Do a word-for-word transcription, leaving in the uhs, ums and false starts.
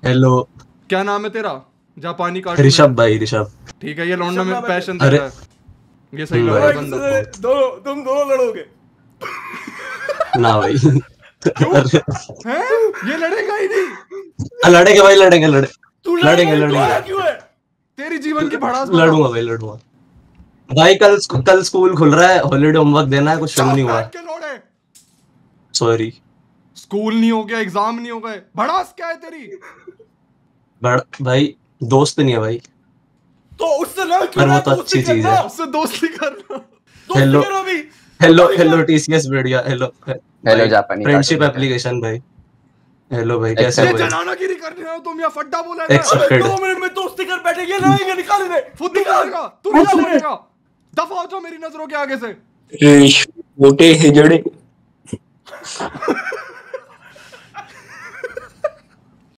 Hello. क्या नाम है तेरा? जापानी कार्टून। ऋषभ भाई, ऋषभ। ठीक है, ये लौंडा में पैशन दे रहा है। ये सही लग रहा है बंदा। दो तुम दोनों लड़ोगे ना भाई। क्यों? हैं? ये लड़ेगा ही नहीं। लड़ेंगे भाई, लड़ेंगे लड़े तू लड़ेंगे लड़ेगा लड़ेंगे क्यों है? तेरी जीवन की भड़ास बता। लड़ूंगा भाई, लड़ूंगा भाई। कल कल स्कूल खुल रहा है, हॉलीडे होमवर्क देना है, कुछ शुरू नहीं हुआ। सॉरी। स्कूल नहीं हो गया, एग्जाम नहीं हो गए, भड़ास क्या है तेरी? बड़ भाई दोस्त नहीं है भाई। तो उससे लड़ क्यों पर रहा वो तो है? अच्छी चीज है। उससे दोस्ती करना। हेलो करो अभी। हेलो हेलो टीसीएस बढ़िया। हेलो हेलो जापानी फ्रेंडशिप एप्लीकेशन भाई। हेलो भाई, कैसे ये हो भाई? जनानागिरी कर रहे हो तुम या फड्डा बोला है? एक्सेप्टेड। दो मिनट में दोस्ती कर बैठे, ये लड़ेंगे, निकाल दे। फुद्दी करेगा तू, क्या बोलेगा? दफा हो जाओ मेरी नजरों के आगे से। मोटे हिजड़े।